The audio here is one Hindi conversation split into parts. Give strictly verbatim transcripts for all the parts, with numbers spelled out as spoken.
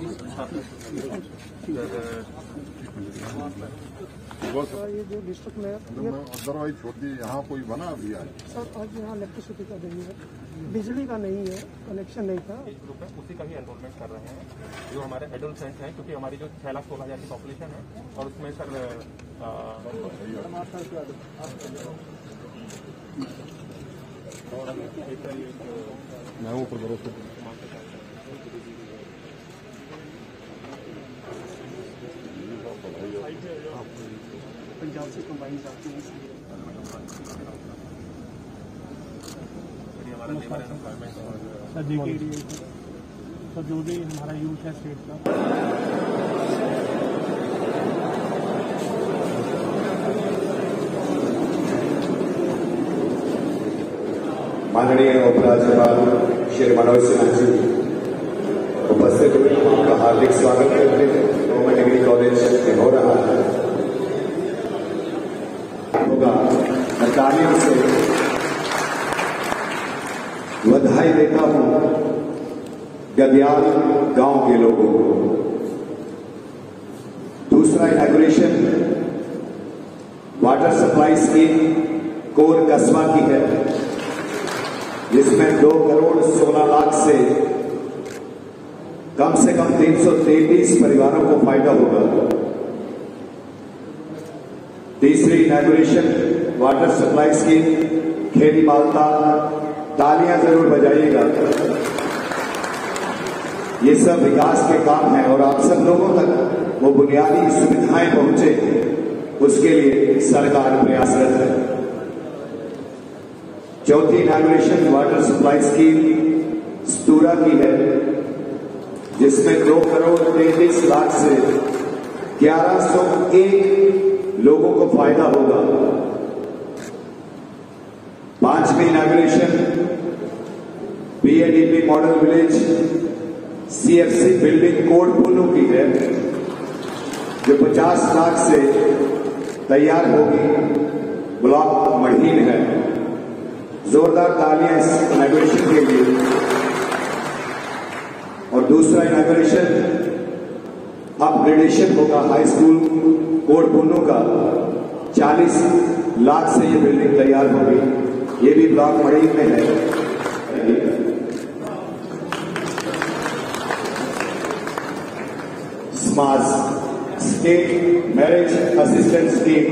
ये जो डिस्ट्रिक्ट में अदरवाइज छोड़ दिए, यहाँ कोई बना अभी आज सर, आज यहाँ इलेक्ट्रिसिटी का नहीं है, बिजली का नहीं है, कनेक्शन नहीं था। एक ग्रुप है उसी का ही एनरोलमेंट कर रहे हैं जो हमारे एडोलसेंट हैं, क्योंकि हमारी जो छह लाख सोलह हजार की पॉपुलेशन है और उसमें सर मैं ऊपर भरोसे पंजाब से कंबाइन जाती है। सर जी के लिए सर जो भी हमारा यूथ है स्टेट का, माननीय उपराज्यपाल श्री मनोज सिन्हा जी उपस्थित हुए, उनका हार्दिक स्वागत करते हैं। गवर्नमेंट डिग्री कॉलेज में हो रहा है होगा, तालियों से बधाई देता हूं गदियाल गांव के लोगों को। दूसरा इनॉग्रेशन वाटर सप्लाई स्कीम कोर कस्बा की है, जिसमें दो करोड़ सोलह लाख से कम से कम तीन सौ तैंतीस परिवारों को फायदा होगा। तीसरी इनॉग्रेशन वाटर सप्लाई स्कीम खेड़ी मालता, तालियां जरूर बजाइएगा। ये सब विकास के काम हैं और आप सब लोगों तक वो बुनियादी सुविधाएं पहुंचे, उसके लिए सरकार प्रयासरत है। चौथी इनॉग्रेशन वाटर सप्लाई स्कीम स्तूरा की है, जिसमें दो करोड़ तैंतीस लाख से ग्यारह सौ एक लोगों को फायदा होगा। पांचवी inauguration BADP model village CFC building कोड पुनू की है, जो पचास लाख से तैयार होगी, ब्लॉक मढ़ीन है। जोरदार तालियां इस इनॉग्रेशन के लिए। और दूसरा इनॉग्रेशन अपग्रेडेशन होगा हाई स्कूल कोड पुनू का, चालीस लाख से ये बिल्डिंग तैयार होगी, ये भी ब्लॉक मढ़ी में है। Smart state marriage assistant scheme,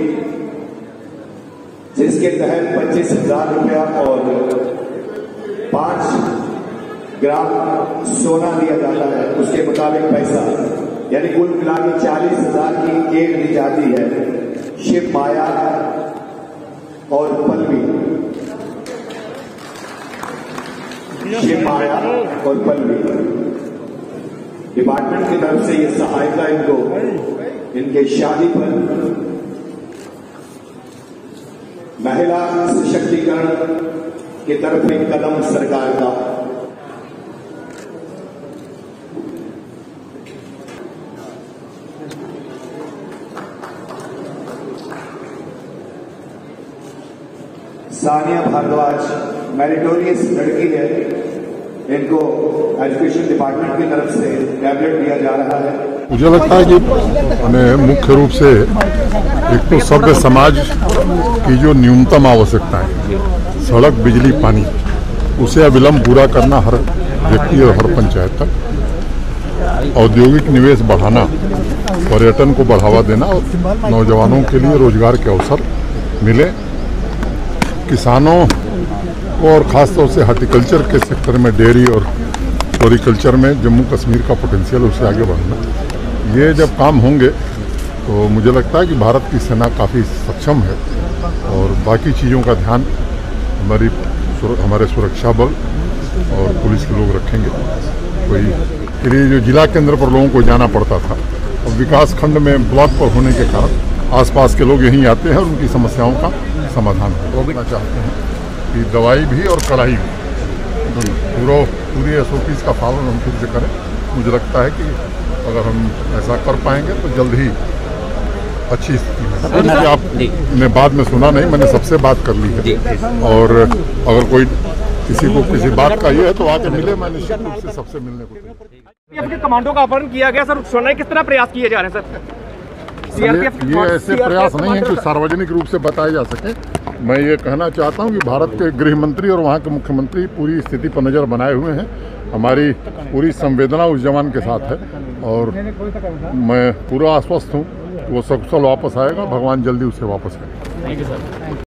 जिसके तहत पच्चीस हजार रुपया और पांच ग्राम सोना दिया जाता है, उसके मुताबिक पैसा, यानी कुल मिला के चालीस हजार की केक दी जाती है। शिव माया और पल्लवी, शिव माया और पल्लवी डिपार्टमेंट की तरफ से ये सहायता इनको इनके शादी पर महिला सशक्तिकरण की तरफ एक कदम सरकार का। सानिया भारद्वाज मेरिटोरियस लड़की है, इनको एजुकेशन डिपार्टमेंट की तरफ से टैबलेट दिया जा रहा है। मुझे लगता है कि हमें मुख्य रूप से एक तो सभ्य समाज की जो न्यूनतम आवश्यकता है, सड़क, बिजली, पानी, उसे अविलंब पूरा करना हर व्यक्ति और हर पंचायत तक, औद्योगिक निवेश बढ़ाना, पर्यटन को बढ़ावा देना और नौजवानों के लिए रोजगार के अवसर मिले, किसानों को और खासतौर से हार्टिकल्चर के सेक्टर में, डेयरी और फ्लोरिकल्चर में जम्मू कश्मीर का पोटेंशियल उसे आगे बढ़ाना, ये जब काम होंगे तो मुझे लगता है कि भारत की सेना काफ़ी सक्षम है और बाकी चीज़ों का ध्यान हमारी हमारे सुरक्षा बल और पुलिस के लोग रखेंगे। कोई के लिए जो जिला केंद्र पर लोगों को जाना पड़ता था, और विकास खंड में ब्लॉक पर होने के कारण आसपास के लोग यहीं आते हैं और उनकी समस्याओं का समाधान वो भी चाहते हैं कि दवाई भी और कड़ाई भी पूरा पूरी एस ओ पीज़ का पालन हम खुद से करें। मुझे लगता है कि अगर हम ऐसा कर पाएंगे तो जल्द ही अच्छी स्थिति में। आपने बाद में सुना नहीं, मैंने सबसे बात कर ली है और अगर कोई किसी को किसी बात का ये है तो आके मिले, मैं निश्चित रूप से सबसे मिलने को तैयार हूं। के कमांडो का अपहरण किया गया सर, सुनने किस तरह प्रयास किए जा रहे हैं सर? ये, ये ऐसे प्रयास नहीं है कि सार्वजनिक रूप से बताए जा सके। मैं ये कहना चाहता हूं कि भारत के गृह मंत्री और वहां के मुख्यमंत्री पूरी स्थिति पर नज़र बनाए हुए हैं। हमारी पूरी संवेदना उस जवान के साथ है और मैं पूरा आश्वस्त हूं कि वो सकुशल वापस आएगा, भगवान जल्दी उसे वापस आएगा। Thank you sir.